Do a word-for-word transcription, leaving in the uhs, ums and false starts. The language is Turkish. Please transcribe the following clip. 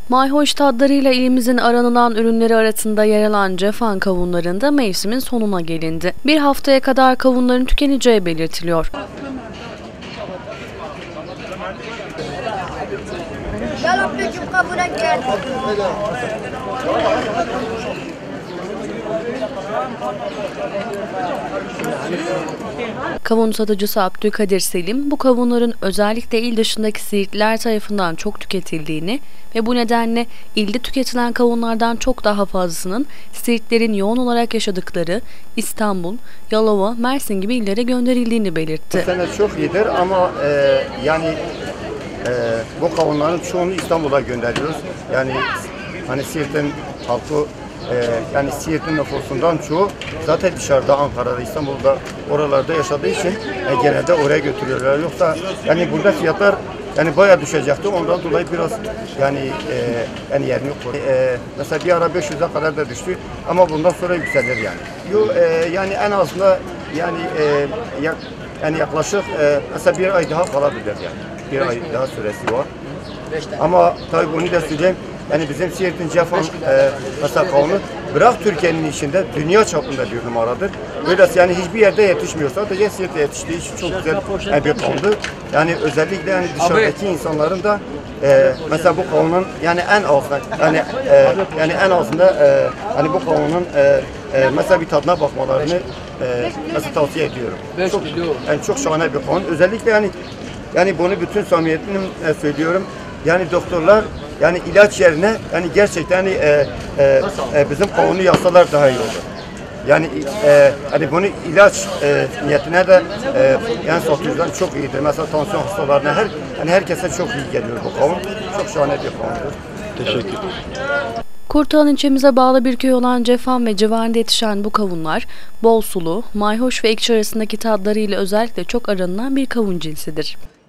Mayhoş tadlarıyla ilimizin aranılan ürünleri arasında yer alan Cefan kavunlarında mevsimin sonuna gelindi. Bir haftaya kadar kavunların tükeneceği belirtiliyor. Gel ablacığım kavuna gel. Kavun satıcısı Abdülkadir Selim, bu kavunların özellikle il dışındaki Siirtliler tarafından çok tüketildiğini ve bu nedenle ilde tüketilen kavunlardan çok daha fazlasının Siirtlerin yoğun olarak yaşadıkları İstanbul, Yalova, Mersin gibi illere gönderildiğini belirtti. Bu sene çok iyidir ama e, yani e, bu kavunların çoğunu İstanbul'a gönderiyoruz. Yani hani Siirt'in halkı Ee, yani Siirt'in nüfusundan çoğu zaten dışarıda, Ankara'da, İstanbul'da, oralarda yaşadığı için e, genelde oraya götürüyorlar. Yoksa yani burada fiyatlar yani bayağı düşecekti. Ondan dolayı biraz yani e, yani yerini yok. E, mesela bir ara beş yüze kadar da düştü ama bundan sonra yükselir yani. Yo, e, yani en azında yani e, yak, yani yaklaşık e, mesela bir ay daha kalabilir yani. Bir ay daha süresi var. Ama tabii bunu da söyleyeyim. Yani bizim Siirt'in Cefan e, mesela kavunu bırak Türkiye'nin içinde dünya çapında bir numaradır. Öylesi yani hiçbir yerde yetişmiyor. Sadece Siirt'te yetiştiği için çok güzel yani bir kavundur. Yani özellikle yani dışarıdaki insanların da e, mesela bu kavunun yani en altında yani e, yani en altında e, hani bu kavunun e, e, mesela bir tadına bakmalarını e, mesela tavsiye ediyorum. Çok, yani çok şahane bir kavun. Özellikle yani yani bunu bütün samimiyetimle söylüyorum. Yani doktorlar yani ilaç yerine yani gerçekten yani, e, e, e, bizim kavunu yapsalar daha iyi olur. Yani e, hani bunu ilaç e, niyetine de e, yani satıcılar çok iyidir. Mesela tansiyon hastalarına her yani herkese çok iyi geliyor bu kavun. Çok şahane bir kavundur. Teşekkür ederim. Kurtalan ilçemize bağlı bir köy olan Cefan ve civarında yetişen bu kavunlar bol sulu, mayhoş ve ekşi arasındaki tadlarıyla özellikle çok aranılan bir kavun cinsidir.